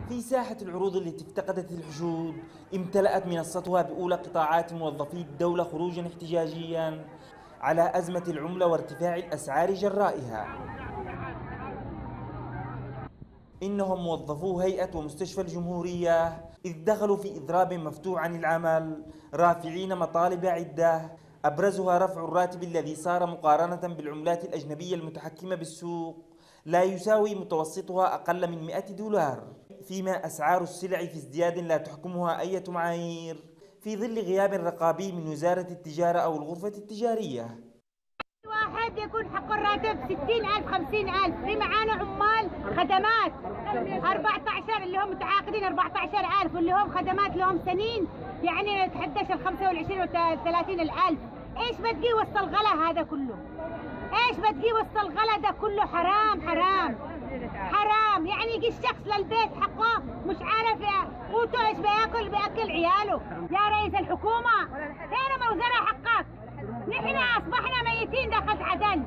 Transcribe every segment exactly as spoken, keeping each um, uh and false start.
في ساحة العروض التي افتقدت الحشود امتلأت منصتها بأولى قطاعات موظفي الدولة خروجا احتجاجيا على أزمة العملة وارتفاع الأسعار جرائها. إنهم موظفو هيئة ومستشفى الجمهورية إذ دخلوا في إضراب مفتوح عن العمل رافعين مطالب عدة أبرزها رفع الراتب الذي صار مقارنة بالعملات الأجنبية المتحكمة بالسوق لا يساوي متوسطها أقل من مئة دولار، فيما أسعار السلع في ازدياد لا تحكمها أي معايير في ظل غياب رقابي من وزارة التجارة أو الغرفة التجارية. واحد يكون حق الراتب ستين ألف خمسين ألف، في معانا عمال خدمات أربعة عشر اللي هم متعاقدين أربعة عشر ألف، واللي هم خدمات لهم سنين يعني يتحدث ال خمسة والعشرين والثلاثين الألف. إيش بتجي وسط الغلا هذا كله؟ إيش بتجي وسط الغلا ده كله؟ حرام حرام حرام. يعني يجي الشخص للبيت حقه مش عارف قوته ايش بياكل، بياكل عياله. يا رئيس الحكومة فين موزنة حقك؟ نحن اصبحنا ميتين داخل عدن.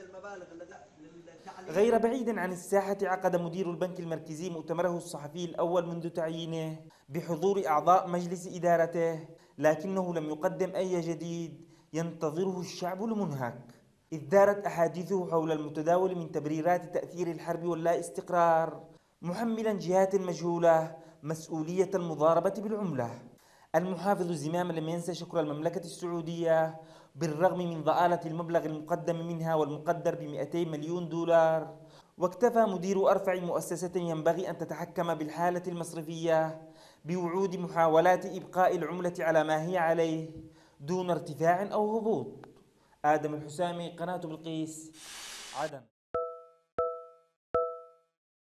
غير بعيد عن الساحة عقد مدير البنك المركزي مؤتمره الصحفي الأول منذ تعيينه بحضور أعضاء مجلس إدارته، لكنه لم يقدم أي جديد ينتظره الشعب المنهك، إذ دارت أحاديثه حول المتداول من تبريرات تأثير الحرب واللا استقرار، محملا جهات مجهولة مسؤولية المضاربة بالعملة. المحافظ زمام لم ينسى شكر المملكة السعودية بالرغم من ضآلة المبلغ المقدم منها والمقدر ب مئتي مليون دولار، واكتفى مدير أرفع مؤسسة ينبغي أن تتحكم بالحالة المصرفية بوعود محاولات إبقاء العملة على ما هي عليه دون ارتفاع أو هبوط. آدم الحسامي، قناة بلقيس، عدن.